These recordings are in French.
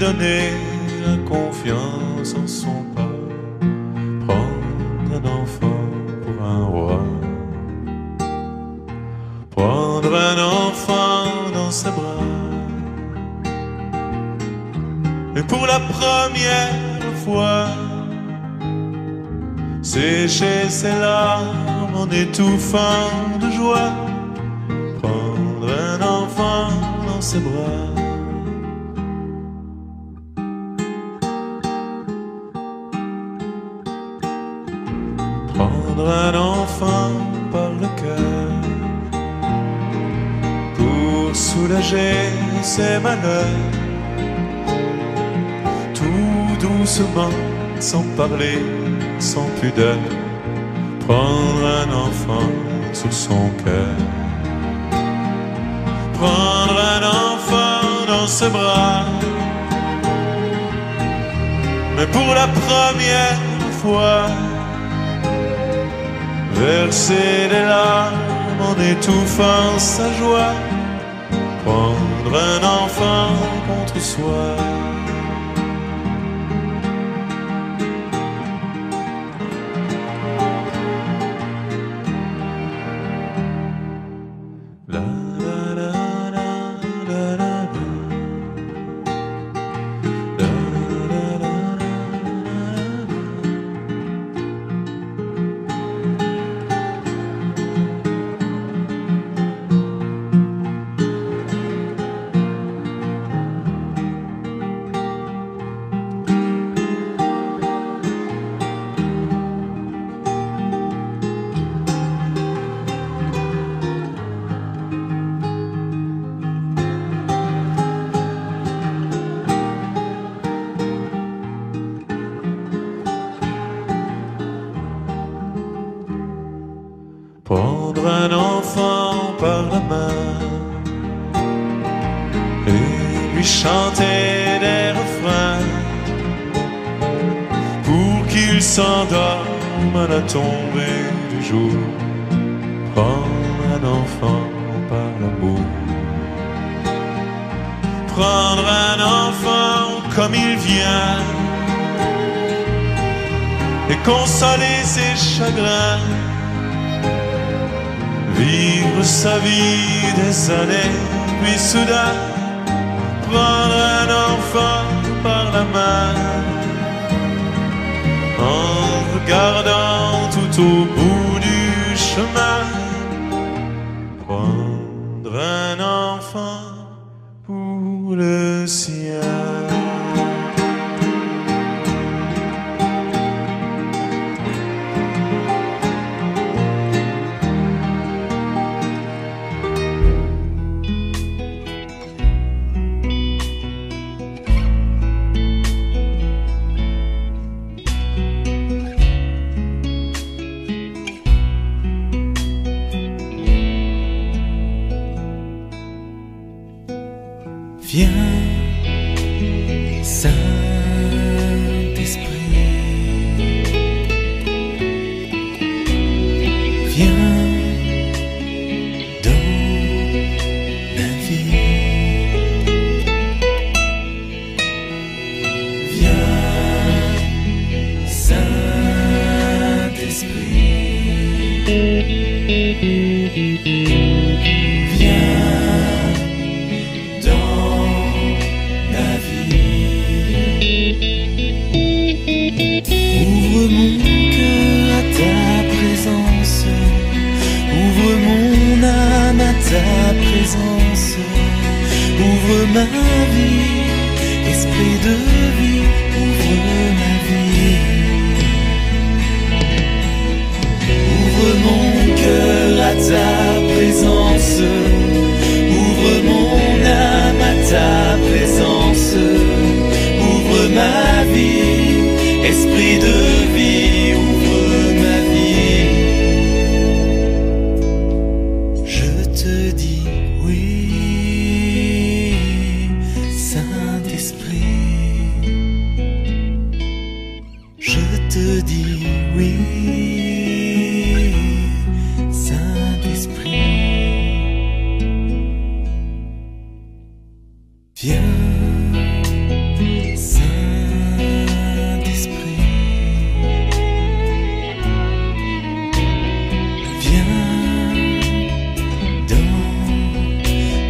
donner la confiance en son pas, prendre un enfant pour un roi, prendre un enfant dans ses bras, et pour la première fois sécher ses larmes en étouffant de joie, prendre un enfant dans ses bras. Prendre un enfant par le cœur pour soulager ses malheurs, tout doucement, sans parler, sans pudeur, prendre un enfant sur son cœur, prendre un enfant dans ses bras, mais pour la première fois verser des larmes en étouffant sa joie, prendre un enfant contre soi. La la la la la la la la la prendre un enfant par la main et lui chanter des refrains pour qu'il s'endorme à la tombée du jour, prendre un enfant par l'amour, prendre un enfant comme il vient et consoler ses chagrins, vivre sa vie des années, puis soudain prendre un enfant par la main, en regardant tout au bout du chemin, prendre un enfant pour le sien. Viens, Saint-Esprit, viens dans la vie, viens, Saint-Esprit, viens dans la vie. Ouvre mon cœur à ta présence, ouvre mon âme à ta présence, ouvre ma vie, esprit de vie, ouvre ma vie. Ouvre mon cœur à ta présence, ouvre mon âme à ta présence, ouvre ma vie, esprit de vie, ouvre ma vie. Je te dis oui, Saint-Esprit. Je te dis oui, Saint-Esprit. Viens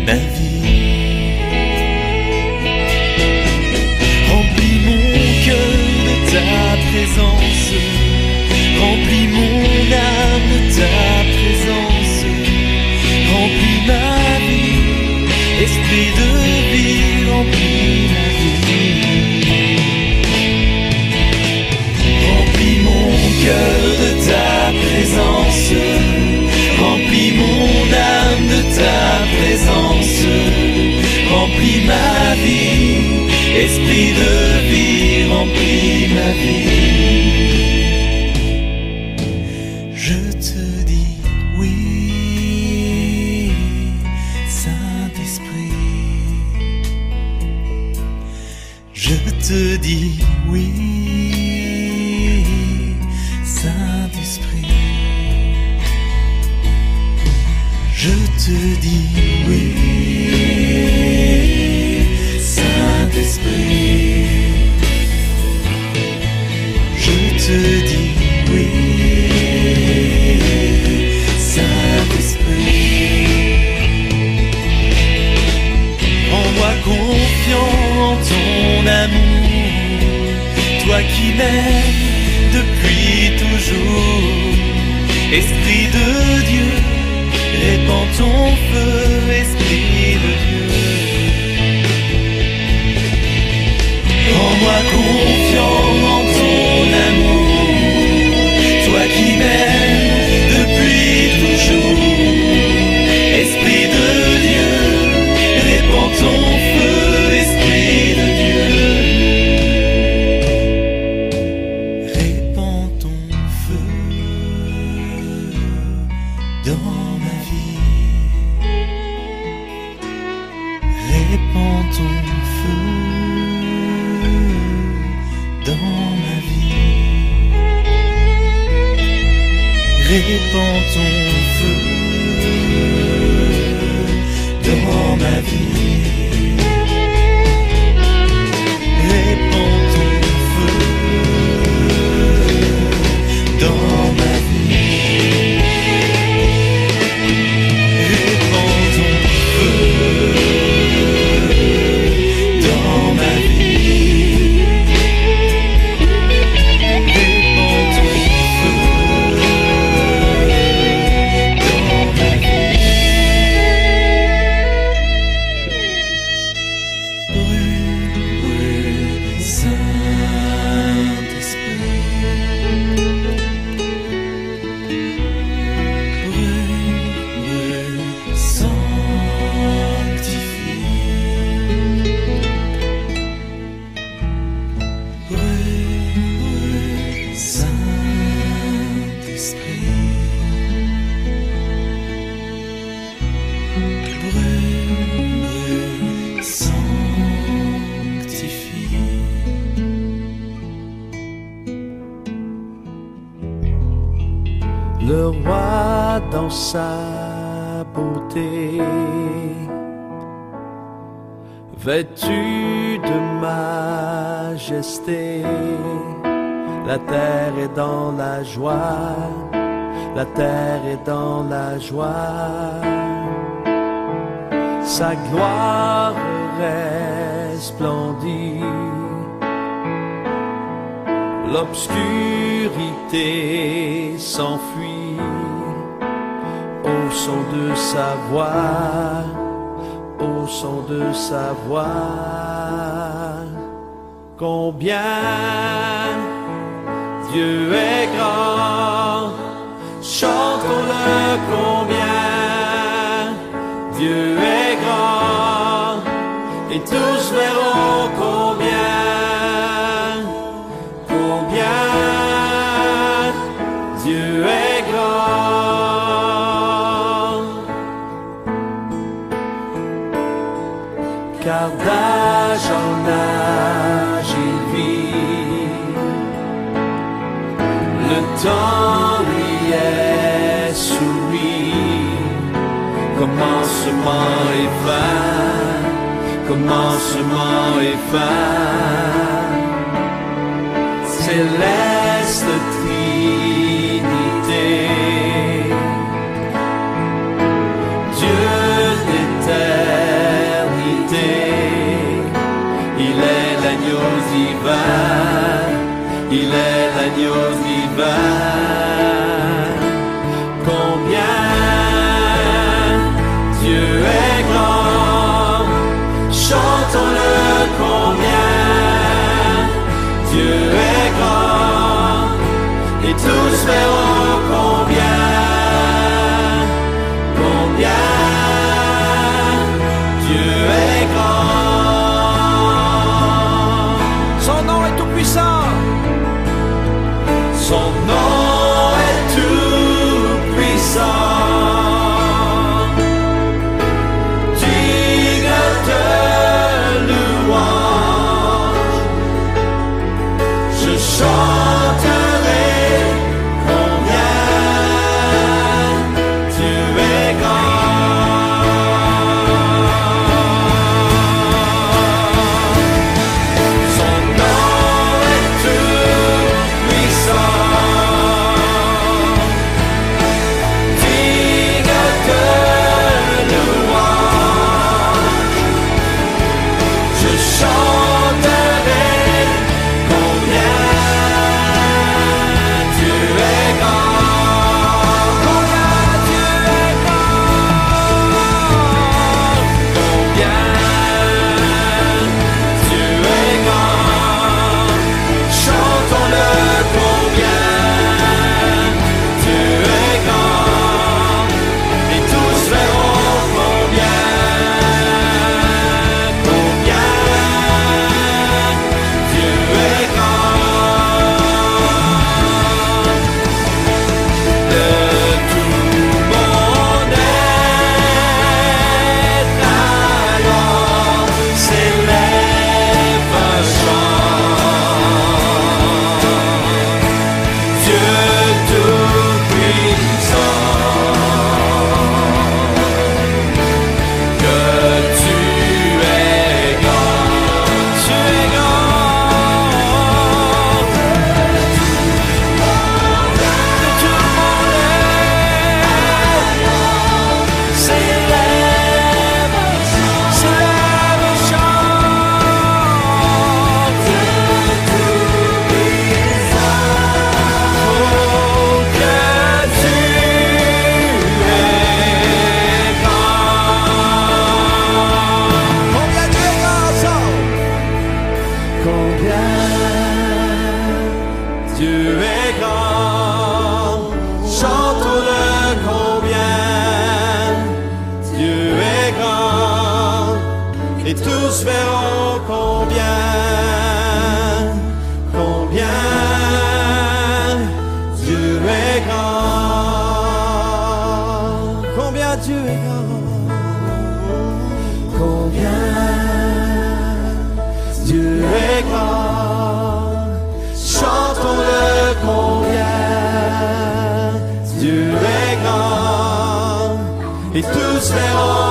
ma vie. Remplis mon cœur de ta présence, remplis mon âme de ta présence, remplis ma vie, esprit de vie, remplis ma vie. Remplis mon cœur de ta présence, remplis mon âme de ta présence, remplis ma vie, esprit de vie, remplis ma vie. Je te dis oui, Saint-Esprit. Je te dis oui, Saint-Esprit. Je te dis oui, Saint-Esprit. Je te dis oui, Saint-Esprit. Rends-moi confiant en ton amour, toi qui m'aimes depuis toujours. Esprit de Dieu, répands ton feu, Esprit de Dieu. Rends-moi confiant en ton amour, toi qui m'aimes depuis toujours. Esprit de Dieu, répands ton feu, Esprit de Dieu. Répands ton feu dans ma vie. Répands ton feu dans ma vie. Répands ton feu dans ma vie. Répands ton feu dans ma vie. Répands ton feu dans ma vie. Répands ton feu dans ma vie. Brûle, brûle, Saint-Esprit. Brûle, brûle, sanctifie. Brûle, brûle, Saint-Esprit. Brûle, brûle, sanctifie. Le roi dans sa beauté, vêtu de majesté, la terre est dans la joie, la terre est dans la joie. Sa gloire resplendit, l'obscurité s'enfuit au son de sa voix, au son de sa voix. Combien Dieu est grand, chantons-le combien Dieu est grand, et tous verront combien Dieu est grand. Car d'âge en âge il vit, le temps lui est soumis. Commencement et fin, commencement et fin. Céleste Trinité, Dieu d'éternel. tous verront combien Dieu est grand. Son nom est tout puissant. Son nom est tout puissant. Digne de louange. Je chanterai combien Dieu est grand. Son nom est tout puissant. Digne de louange. Je chanterai combien Dieu est grand. Combien Dieu est grand. Combien Dieu est grand. Chantons-le combien Dieu est grand. Et tous verront combien Dieu est grand. De tout mon être alors s'élève un chant. Dieu tout-puissant, que tu es grand. Tu es grand. De tout mon être s'élève un chant. Dieu tout-puissant, oh, que tu es grand. Combien Dieu est grand ensemble. Combien Dieu est grand. Chantons-le combien Dieu est grand. Et tous verront combien Dieu est grand. Combien Dieu est grand. Combien Dieu est grand. Chantons-le combien Dieu est grand. Et tous verront